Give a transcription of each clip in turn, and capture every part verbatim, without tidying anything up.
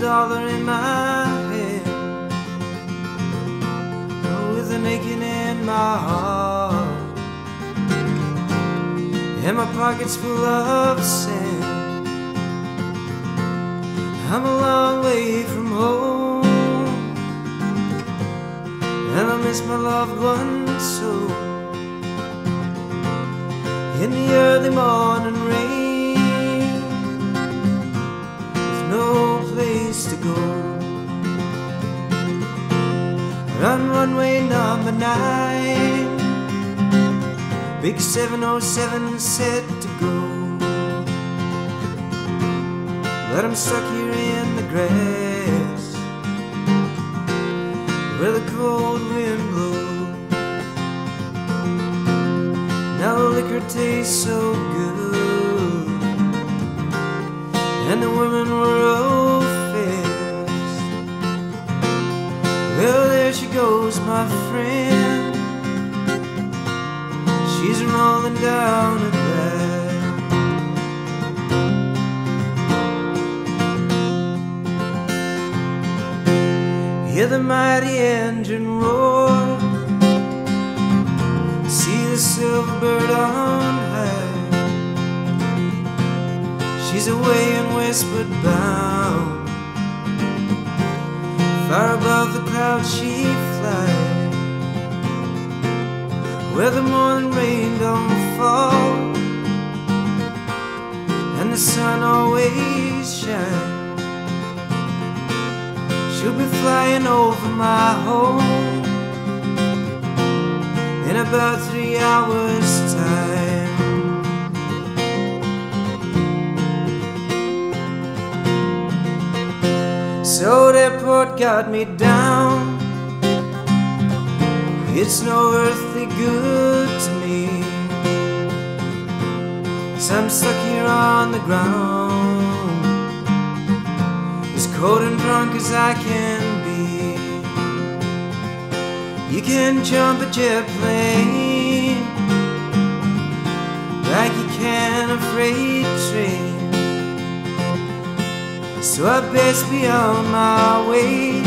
dollar in my hand, with an aching in my heart, and my pockets full of sand. I'm a long way from home, and I miss my loved ones so. In the early morning rain, with no place to go, on runway number nine, big seven oh seven set to go. But I'm stuck here in the grass, where the cold wind blows. Now the liquor tastes so good, and the women were all fast. Well, there she goes, my friend, she's rolling down at last. Hear the mighty engine roar, see the silver bird on high. She's away and westward bound, far above the clouds she flies, where the morning rain don't fall, and the sun always shines. She'll be flying over my home in about three hours' time. So that port got me down, it's no earthly good to me, 'cause I'm stuck here on the ground, as cold and drunk as I can be. You can jump a jet plane like you can a freight train, so I best be on my way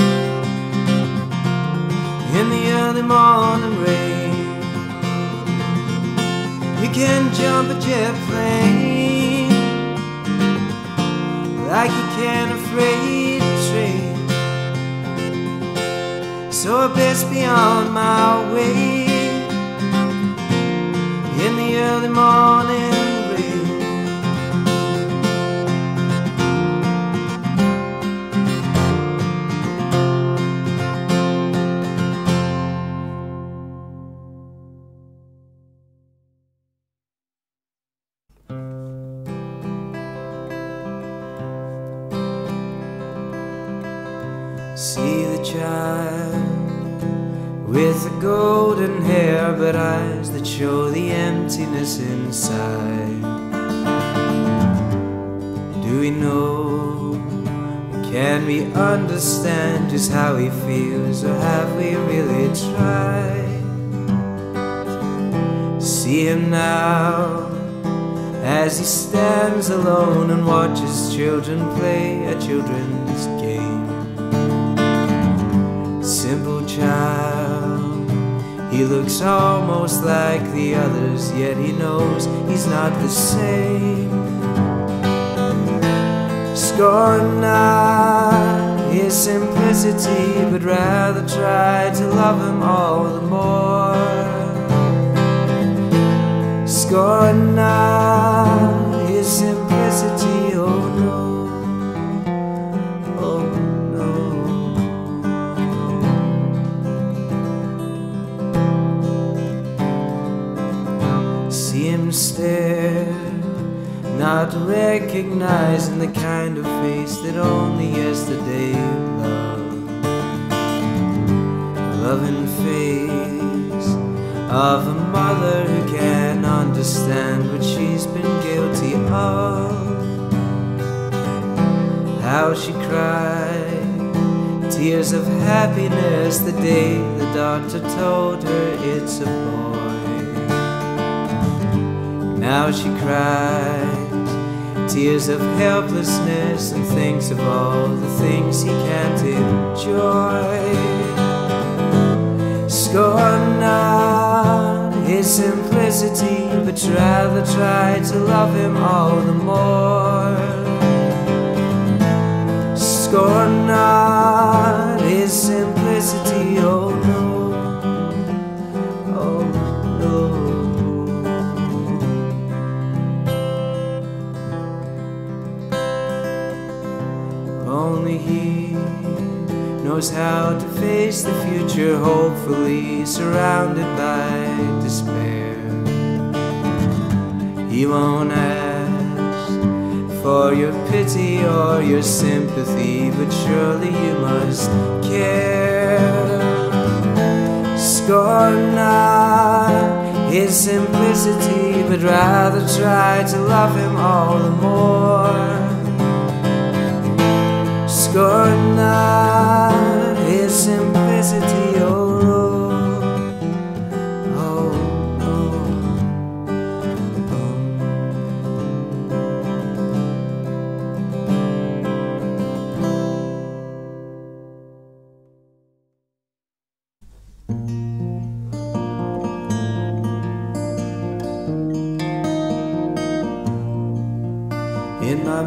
in the early morning rain. You can jump a jet plane like you can a freight train, so I best be on my way in the early morning rain. See the child with the golden hair but eyes that show the emptiness inside. Do we know, can we understand just how he feels, or have we really tried? See him now as he stands alone and watches children play a children's game. Simple child, he looks almost like the others, yet he knows he's not the same. Scorn not his simplicity, but rather try to love him all the more. Scorn not his simplicity, oh no. Stare, not recognizing the kind of face that only yesterday loved. Loving face of a mother who can't understand what she's been guilty of. How she cried tears of happiness the day the doctor told her it's a boy. Now she cries tears of helplessness, and thinks of all the things he can't enjoy. Scorn not his simplicity, but rather try to love him all the more. Scorn not his simplicity, oh no, oh no. Only he knows how to face the future, hopefully surrounded by despair. He won't ask for your pity or your sympathy, but surely you must care. Scorn not his simplicity, but rather try to love him all the more. Scorn not his simplicity, oh no, oh no, oh. In my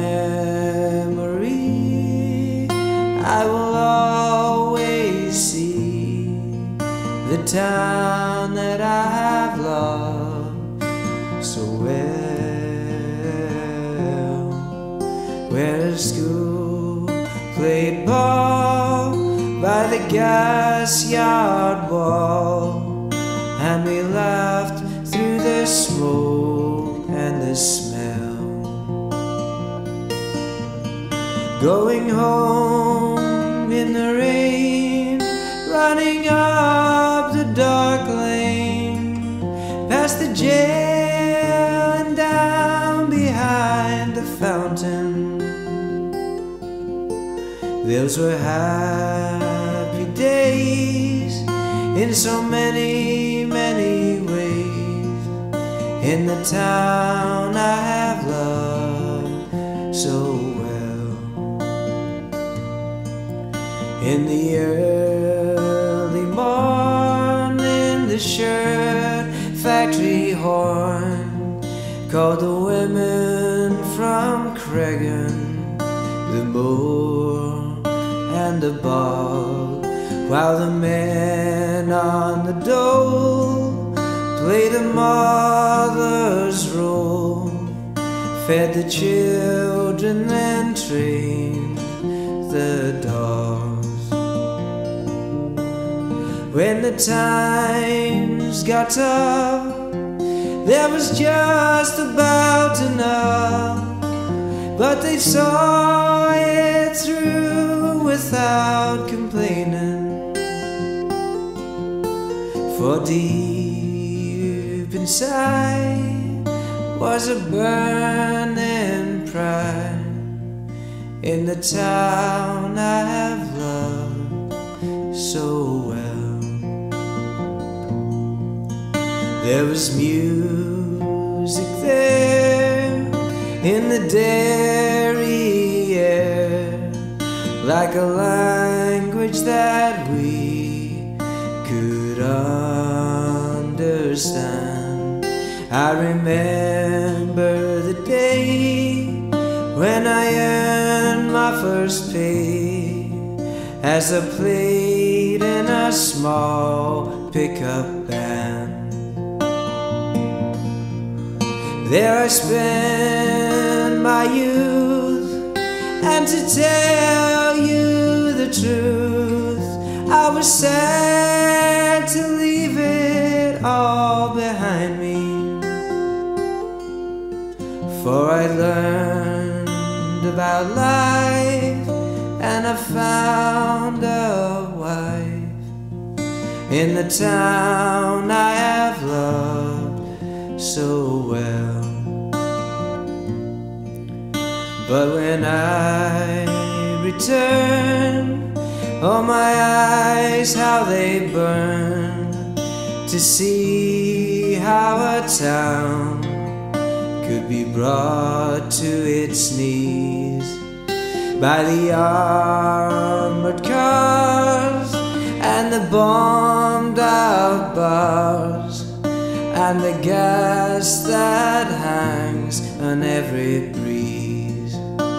memory, I will always see the town that I have loved so well, where school played ball by the gas yard wall, and we laughed through the smoke and the smell. Going home in the rain, running up the dark lane, past the jail and down behind the fountain. Those were happy days in so many, many ways, in the town I have loved so well. In the early morning, the shirt factory horn called the women from Cregan, the moor and the bog, while the men on the dole played the mother's role, fed the children, then trained the dogs. When the times got tough, there was just about enough, but they saw it through without complaining. For deep inside was a burning pride in the town I have loved so well. There was music there in the dairy air, like a language that we could understand. I remember the day when I earned my first pay as I played in a small pickup band. There I spent my youth, and to tell you the truth, I was sad to leave it all behind me. For I learned about life, and I found a wife in the town I have loved so well. But when I return, oh my eyes, how they burn, to see how a town could be brought to its knees by the armored cars and the bombed out bars and the gas that hangs on every breeze.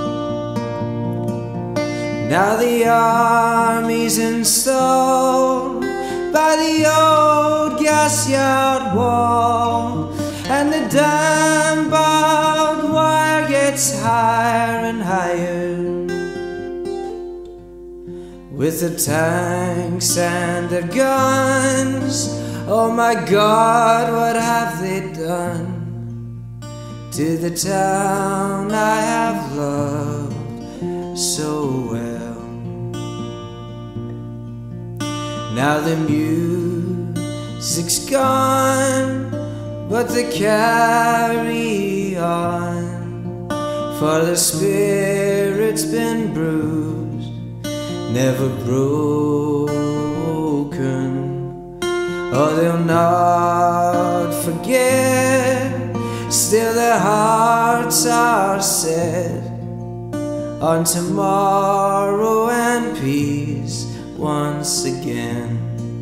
Now the army's installed by the old gas yard wall, and the damn barbed wire gets higher and higher. With the tanks and the guns, oh my God, what have they done to the town I have loved so well? Now the music's gone, but they carry on, for the spirit's been bruised, never broken. Oh, they'll not forget, still their hearts are set on tomorrow and peace once again.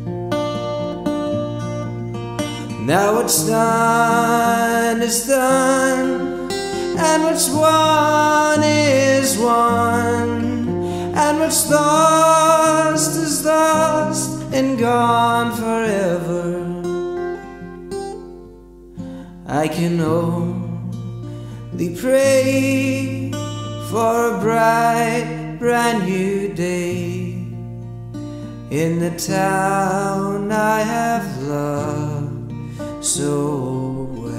Now what's done is done, and what's won is won, and what's lost is lost and gone forever. I can only pray for a bright, brand new day in the town I have loved so well.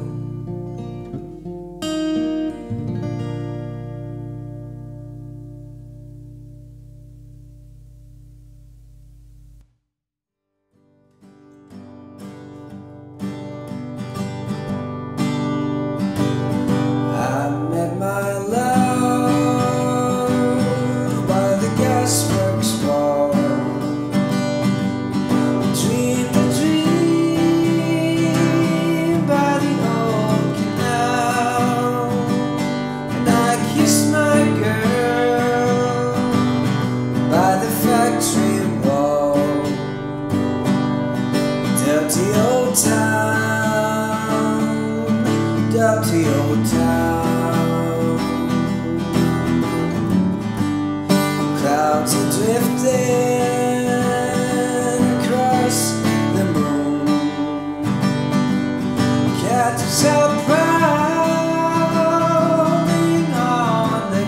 Dirty old town, clouds are drifting across the moon, catches out prowling on the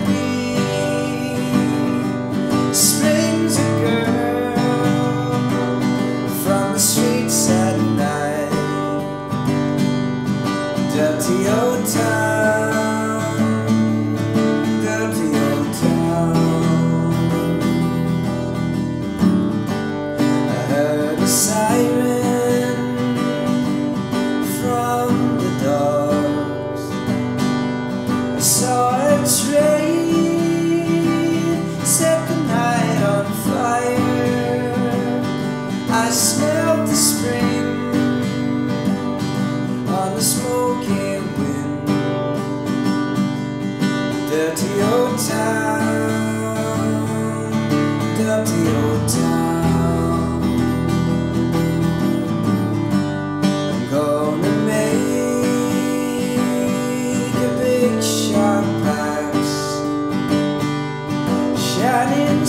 beat. Springs a girl from the streets at night. Dirty old town, dirty old town. I heard a siren from the dogs. I saw a train set the night on fire. I smelled the spring on the smoky wind. Dirty old town, dirty old town. I'm gonna make a big sharp axe, shining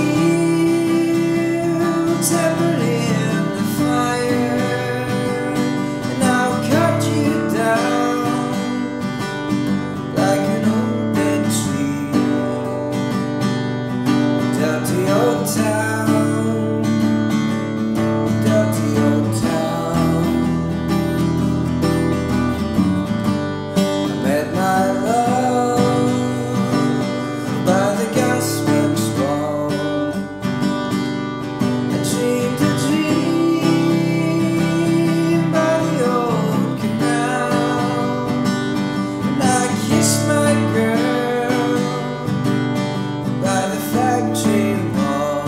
steel, tempered in the fire, and I'll cut you down like an old dead tree. Dirty old town, dirty old town. I met my love by the gasworks wall. I dreamed a dream by the old canal, and I kissed my girl by the factory wall.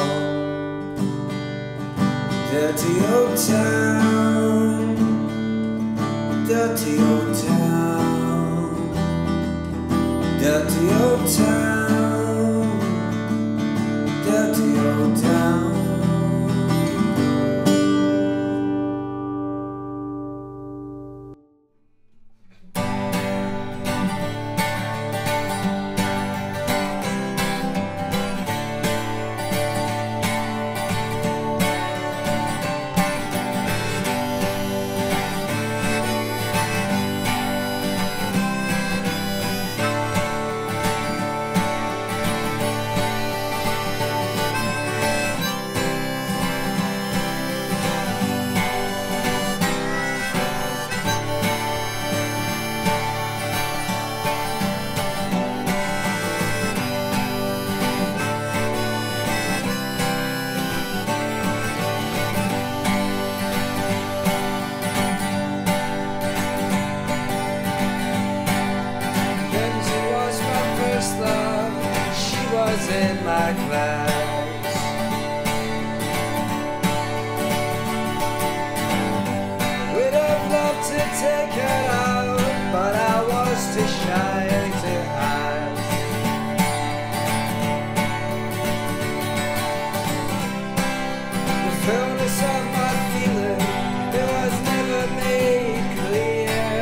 Dirty old town, dirty old town. Dirty old town, dirty old town. In my class, would have loved to take her out, but I was too shy to ask. The fullness of my feeling, it was never made clear.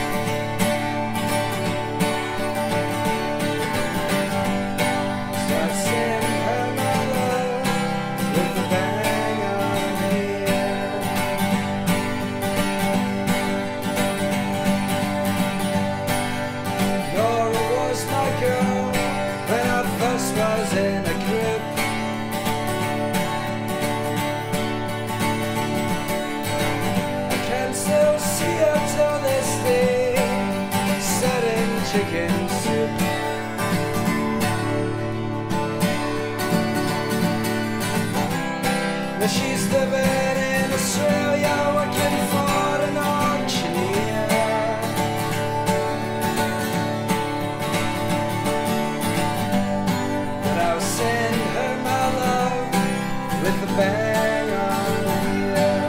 Was in a grip. I can still see her till this day, setting chicken soup. Now she's living in Australia, working for an auctioneer. Send her my love with the bang on the ear.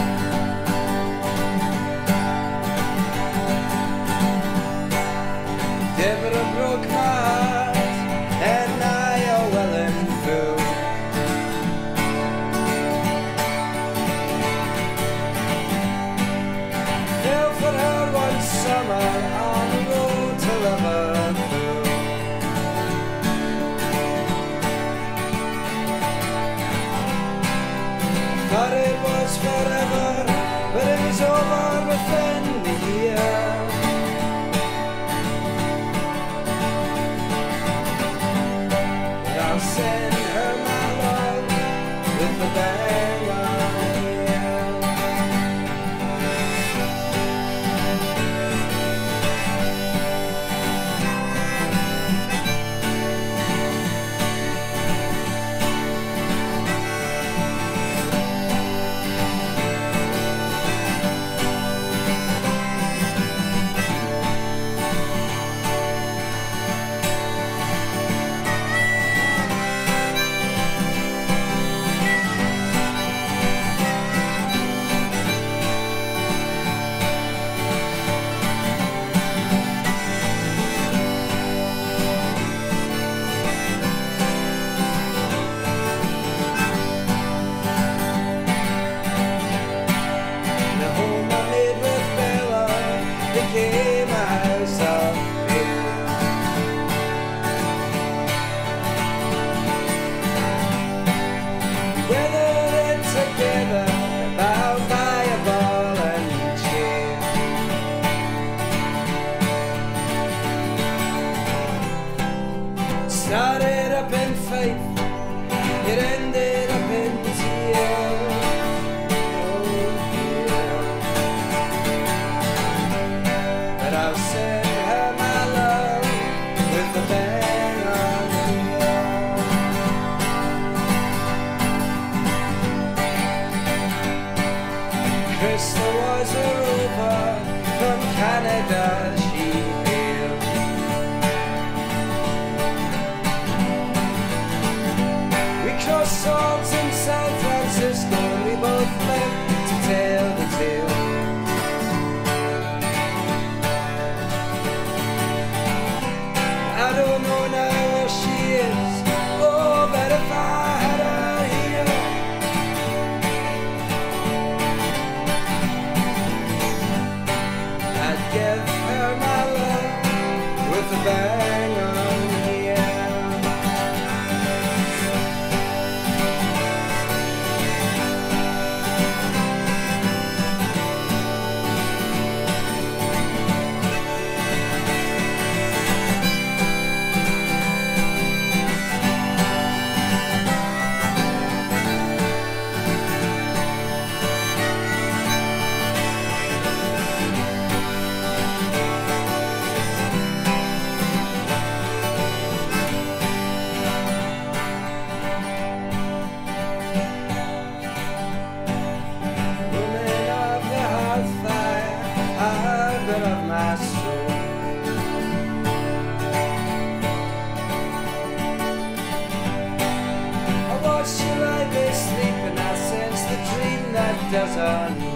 Deborah broke my heart, and now you're well and through. Fell for her one summer on the road to Liverpool. Thought it was forever, but it was over within the year. But I'll send her my love with the bang on the ear. Became a house of fear. We weathered it together, bound by a ball and chain. Started up in faith, it ended up in tears. I'll send her my love with the bang on the ear. Krista was a rover from Canada, she hailed. We crossed swords in San Francisco and we both lived to tell the tale. I doesn't